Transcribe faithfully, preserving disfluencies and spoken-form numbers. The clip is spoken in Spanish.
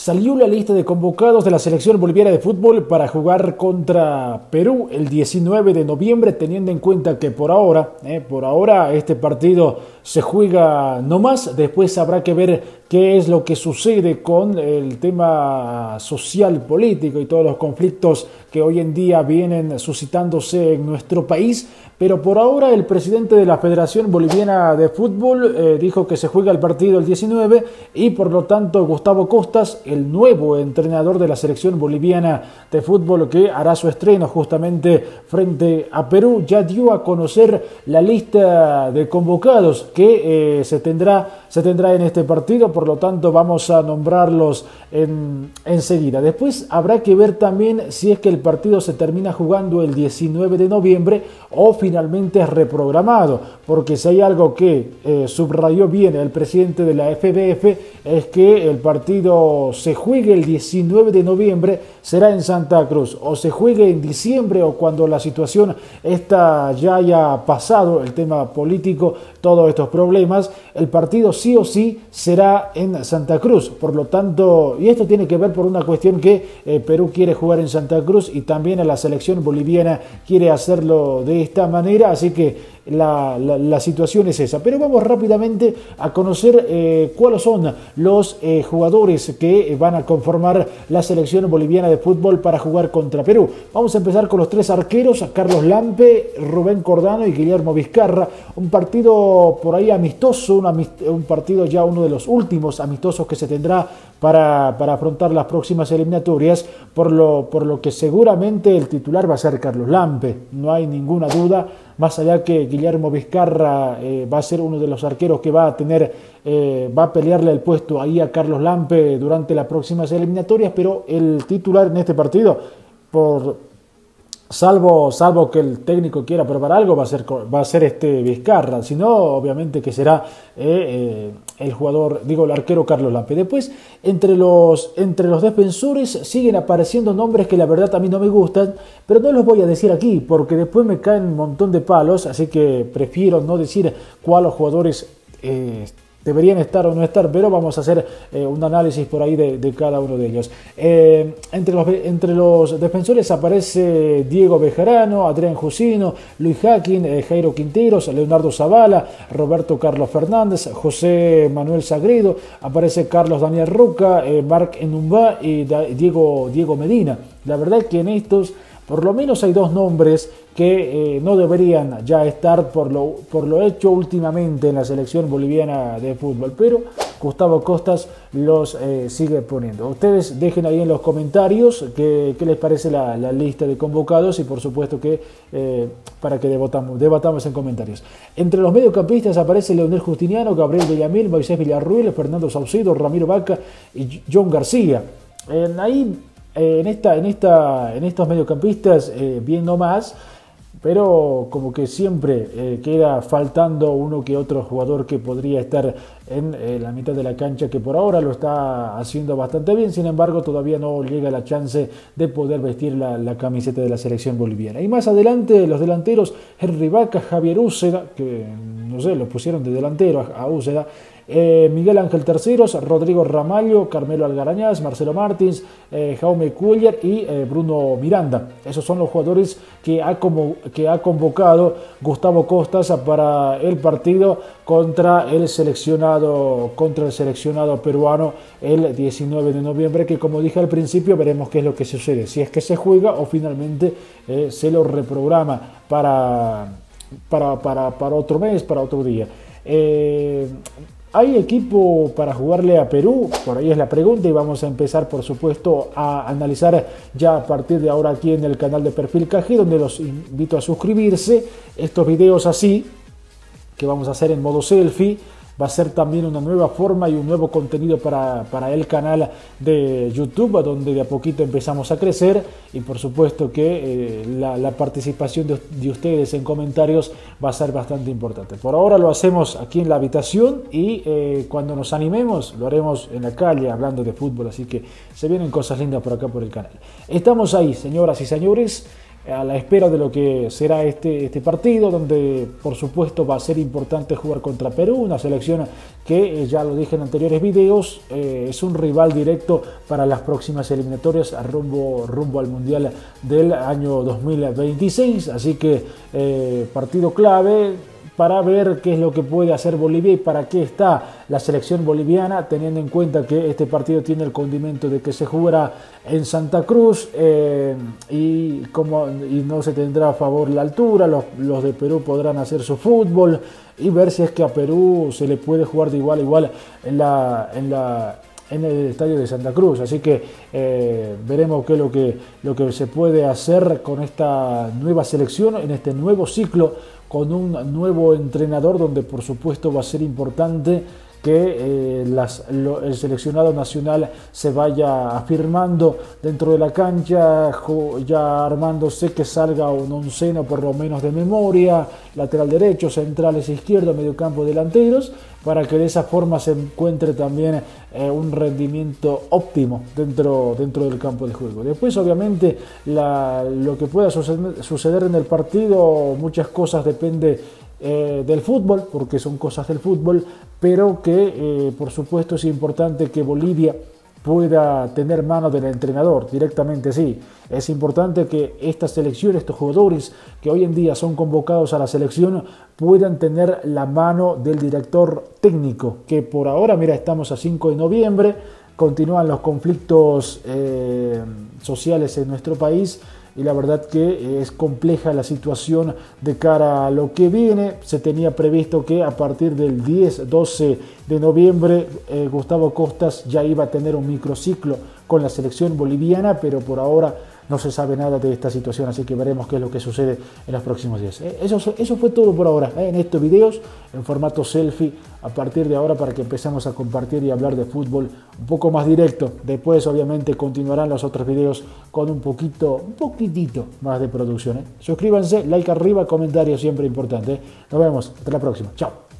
Salió la lista de convocados de la selección boliviana de fútbol para jugar contra Perú el diecinueve de noviembre, teniendo en cuenta que por ahora, eh, por ahora este partido se juega no más. Después habrá que ver qué es lo que sucede con el tema social, político y todos los conflictos que hoy en día vienen suscitándose en nuestro país. Pero por ahora el presidente de la Federación Boliviana de Fútbol eh, dijo que se juega el partido el diecinueve y por lo tanto Gustavo Costas, el nuevo entrenador de la selección boliviana de fútbol que hará su estreno justamente frente a Perú, ya dio a conocer la lista de convocados que eh, se tendrá, se tendrá en este partido. Por lo tanto vamos a nombrarlos en, enseguida. Después habrá que ver también si es que el partido se termina jugando el diecinueve de noviembre o finalmente es reprogramado, porque si hay algo que eh, subrayó bien el presidente de la F B F es que el partido se juegue el diecinueve de noviembre, será en Santa Cruz, o se juegue en diciembre o cuando la situación esta ya haya pasado, el tema político, todos estos problemas, el partido sí o sí será en Santa Cruz. Por lo tanto, y esto tiene que ver por una cuestión que eh, Perú quiere jugar en Santa Cruz y también a la selección boliviana quiere hacerlo de esta manera, así que La, la, la situación es esa. Pero vamos rápidamente a conocer eh, cuáles son los eh, jugadores que van a conformar la selección boliviana de fútbol para jugar contra Perú. Vamos a empezar con los tres arqueros, Carlos Lampe, Rubén Cordano y Guillermo Vizcarra. Un partido por ahí amistoso, un, amist un partido ya uno de los últimos amistosos que se tendrá para, para afrontar las próximas eliminatorias, por lo, por lo que seguramente el titular va a ser Carlos Lampe, no hay ninguna duda. Más allá que Guillermo Vizcarra eh, va a ser uno de los arqueros que va a tener, eh, va a pelearle el puesto ahí a Carlos Lampe durante las próximas eliminatorias, pero el titular en este partido, por salvo, salvo que el técnico quiera probar algo, va a ser, va a ser este Vizcarra, si no, obviamente que será eh, eh, el jugador, digo, el arquero Carlos Lampe. Después, entre los, entre los defensores siguen apareciendo nombres que la verdad a mí no me gustan, pero no los voy a decir aquí porque después me caen un montón de palos, así que prefiero no decir cuáles jugadores eh, deberían estar o no estar, pero vamos a hacer eh, un análisis por ahí de, de cada uno de ellos. Eh, entre, los, entre los defensores aparece Diego Bejarano, Adrián Jusino, Luis Jaquín, eh, Jairo Quinteros, Leonardo Zavala, Roberto Carlos Fernández, José Manuel Sagredo, aparece Carlos Daniel Roca, eh, Marc Enumba y da, Diego, Diego Medina. La verdad es que en estos por lo menos hay dos nombres que eh, no deberían ya estar por lo, por lo hecho últimamente en la selección boliviana de fútbol, pero Gustavo Costas los eh, sigue poniendo. Ustedes dejen ahí en los comentarios qué, qué les parece la, la lista de convocados y por supuesto que eh, para que debatamos, debatamos en comentarios. Entre los mediocampistas aparece Leonel Justiniano, Gabriel Villamil, Moisés Villarruel, Fernando Saucedo, Ramiro Vaca y John García. En ahí Eh, en, esta, en, esta, en estos mediocampistas, eh, bien no más, pero como que siempre eh, queda faltando uno que otro jugador que podría estar en eh, la mitad de la cancha, que por ahora lo está haciendo bastante bien, sin embargo todavía no llega la chance de poder vestir la, la camiseta de la selección boliviana. Y más adelante los delanteros, Henry Vaca, Javier Úceda, que no sé, lo pusieron de delantero a, a Úceda, Eh, Miguel Ángel Terceros, Rodrigo Ramallo, Carmelo Algarañaz, Marcelo Martins, eh, Jaume Cuellar y eh, Bruno Miranda. Esos son los jugadores que ha, como, que ha convocado Gustavo Costas para el partido contra el seleccionado, contra el seleccionado peruano el diecinueve de noviembre, que como dije al principio veremos qué es lo que sucede, si es que se juega o finalmente eh, se lo reprograma para, para, para, para otro mes, para otro día. Eh, ¿Hay equipo para jugarle a Perú? Por ahí es la pregunta y vamos a empezar por supuesto a analizar ya a partir de ahora aquí en el canal de Perfil K G, donde los invito a suscribirse. Estos videos así, que vamos a hacer en modo selfie, va a ser también una nueva forma y un nuevo contenido para, para el canal de YouTube, donde de a poquito empezamos a crecer y por supuesto que eh, la, la participación de, de ustedes en comentarios va a ser bastante importante. Por ahora lo hacemos aquí en la habitación y eh, cuando nos animemos lo haremos en la calle hablando de fútbol, así que se vienen cosas lindas por acá por el canal. Estamos ahí, señoras y señores. a la espera de lo que será este, este partido, donde por supuesto va a ser importante jugar contra Perú, una selección que, eh, ya lo dije en anteriores videos, eh, es un rival directo para las próximas eliminatorias rumbo, rumbo al Mundial del año dos mil veintiséis, así que eh, partido clave para ver qué es lo que puede hacer Bolivia y para qué está la selección boliviana, teniendo en cuenta que este partido tiene el condimento de que se jugará en Santa Cruz, eh, y, como, y no se tendrá a favor la altura, los, los de Perú podrán hacer su fútbol y ver si es que a Perú se le puede jugar de igual a igual en la... En la en el estadio de Santa Cruz, así que eh, veremos qué es lo que, lo que se puede hacer con esta nueva selección, en este nuevo ciclo, con un nuevo entrenador, donde por supuesto va a ser importante que eh, las, lo, el seleccionado nacional se vaya afirmando dentro de la cancha, ya armándose, que salga un onceno por lo menos de memoria, lateral derecho, centrales izquierdos, mediocampo, delanteros, para que de esa forma se encuentre también eh, un rendimiento óptimo dentro, dentro del campo de juego. Después obviamente la, lo que pueda suceder, suceder en el partido, muchas cosas depende Eh, del fútbol, porque son cosas del fútbol, pero que eh, por supuesto es importante que Bolivia pueda tener mano del entrenador directamente. Sí, es importante que esta selección, estos jugadores que hoy en día son convocados a la selección, puedan tener la mano del director técnico, que por ahora, mira, estamos a cinco de noviembre, continúan los conflictos eh, sociales en nuestro país, y la verdad que es compleja la situación de cara a lo que viene. Se tenía previsto que a partir del diez doce de noviembre eh, Gustavo Costas ya iba a tener un microciclo con la selección boliviana, pero por ahora no se sabe nada de esta situación, así que veremos qué es lo que sucede en los próximos días. Eh, eso, eso fue todo por ahora, eh, en estos videos en formato selfie, a partir de ahora, para que empecemos a compartir y hablar de fútbol un poco más directo. Después obviamente continuarán los otros videos con un poquito, un poquitito más de producción. Eh. Suscríbanse, like arriba, comentario siempre importante. Eh. Nos vemos, hasta la próxima, chao.